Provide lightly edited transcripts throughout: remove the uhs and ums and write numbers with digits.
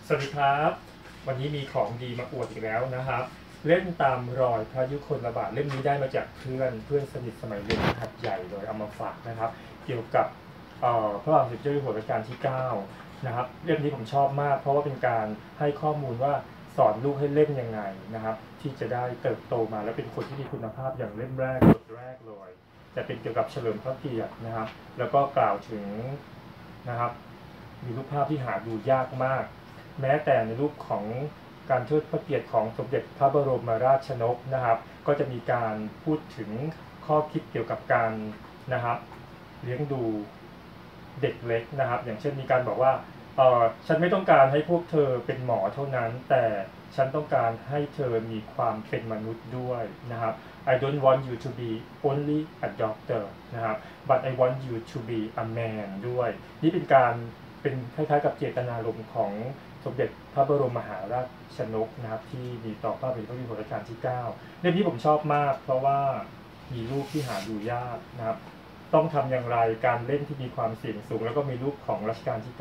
สวัสดีครับวันนี้มีของดีมาอวดอีกแล้วนะครับเล่นตามรอยพระยุคลบาทเล่มนี้ได้มาจากเพื่อนสนิทสมัยเรียนหัดใหญ่เลยเอามาฝากนะครับเกี่ยวกับพระบาทสมเด็จเจ้าอยู่หัวรัชกาลที่9นะครับเล่มนี้ผมชอบมากเพราะว่าเป็นการให้ข้อมูลว่าสอนลูกให้เล่นยังไงนะครับที่จะได้เติบโตมาและเป็นคนที่มีคุณภาพอย่างเล่มแรกบทแรกเลยจะเป็นเกี่ยวกับเฉลิมพระเกียรตินะครับแล้วก็กล่าวถึงนะครับมีรูปภาพที่หาดูยากมากแม้แต่ในรูปของการเทิดพระเกียรติของสมเด็จพระบรมราชนกนะครับก็จะมีการพูดถึงข้อคิดเกี่ยวกับการนะครับเลี้ยงดูเด็กเล็กนะครับอย่างเช่นมีการบอกว่าฉันไม่ต้องการให้พวกเธอเป็นหมอเท่านั้นแต่ฉันต้องการให้เธอมีความเป็นมนุษย์ด้วยนะครับ I don't want you to be only a doctor นะครับ but I want you to be a man ด้วยนี่เป็นการเป็นคล้ายๆกับเจตนารมณ์ของสมเด็จพระบรมมหาราชนกนะครับที่มีต่อพระบาทสมเด็จพระเจ้าอยู่หัวรัชกาลที่9เรื่องนี้ผมชอบมากเพราะว่ามีรูปที่หาดูยากนะครับต้องทำอย่างไรการเล่นที่มีความเสี่ยงสูงแล้วก็มีรูปของรัชกาลที่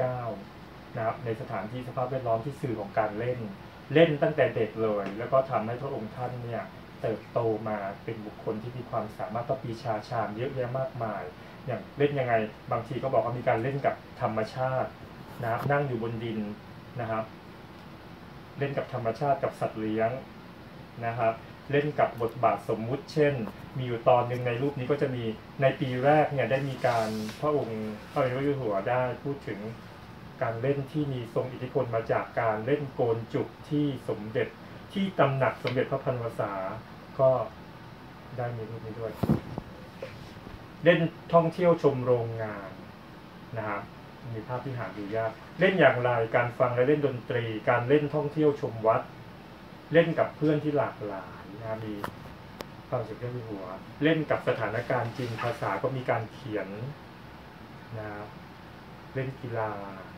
9นะครับในสถานที่สภาพแวดล้อมที่สื่อของการเล่นตั้งแต่เด็กเลยแล้วก็ทำให้พระองค์ท่านเนี่ยเติบโตมาเป็นบุคคลที่มีความสามารถประปีชาชาญเยอะแยะมากมายอย่างเล่นยังไงบางทีก็บอกว่ามีการเล่นกับธรรมชาตินะครับนั่งอยู่บนดินนะครับเล่นกับธรรมชาติกับสัตว์เลี้ยงนะครับเล่นกับบทบาทสมมุติเช่นมีอยู่ตอนหนึ่งในรูปนี้ก็จะมีในปีแรกเนี่ยได้มีการพระองค์พระเจ้าอยู่หัวได้พูดถึงการเล่นที่มีทรงอิทธิพลมาจากการเล่นโกนจุกที่สมเด็จที่ตำหนักสมเด็จพระพันวษาก็ได้มีรูปนี้ด้วยเล่นท่องเที่ยวชมโรงงานนะครับมีภาพที่หาดูยากเล่นอย่างไรการฟังและเล่นดนตรีการเล่นท่องเที่ยวชมวัดเล่นกับเพื่อนที่หลากหลายนะมีความสุขที่มีหัวเล่นกับสถานการณ์จริงภาษาก็มีการเขียนนะครับเล่นกีฬา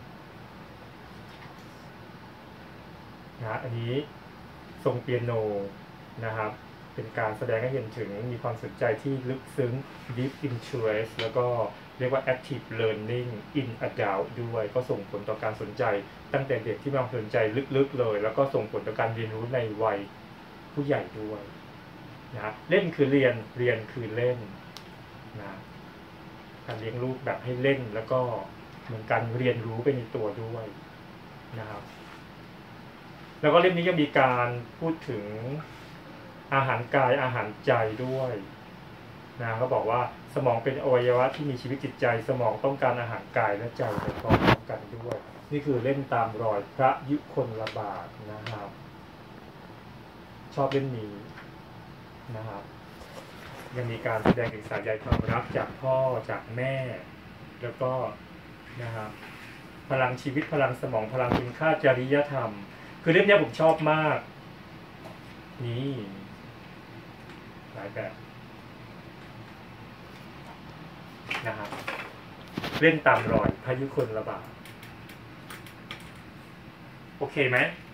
นะอันนี้ทรงเปียโนนะครับเป็นการแสดงให้เห็นถึงมีความสนใจที่ลึกซึ้ง deep interest แล้วก็เรียกว่า active learning in adult ด้วยก็ส่งผลต่อการสนใจตั้งแต่เด็กที่มีความสนใจลึกๆเลยแล้วก็ส่งผลต่อการเรียนรู้ในวัยผู้ใหญ่ด้วยนะเล่นคือเรียนคือเล่นนะการเลี้ยงลูกแบบให้เล่นแล้วก็เหมือนการเรียนรู้ไปในตัวด้วยนะครับแล้วก็เล่มนี้ยังมีการพูดถึงอาหารกายอาหารใจด้วยนะเขาบอกว่าสมองเป็นอวัยวะที่มีชีวิตจิตใจสมองต้องการอาหารกายและใจไปพร้อมกันด้วยนี่คือเล่นตามรอยพระยุคลบาทนะครับชอบเล่นนี้นะครับยังมีการแสดงถึงสายใยความรักจากพ่อจากแม่แล้วก็นะครับพลังชีวิตพลังสมองพลังคุณค่าจริยธรรมคือเล่มนี้ผมชอบมากนี่หลายแบบนะครับเล่นตามรอยพระยุคลบาทโอเคไหม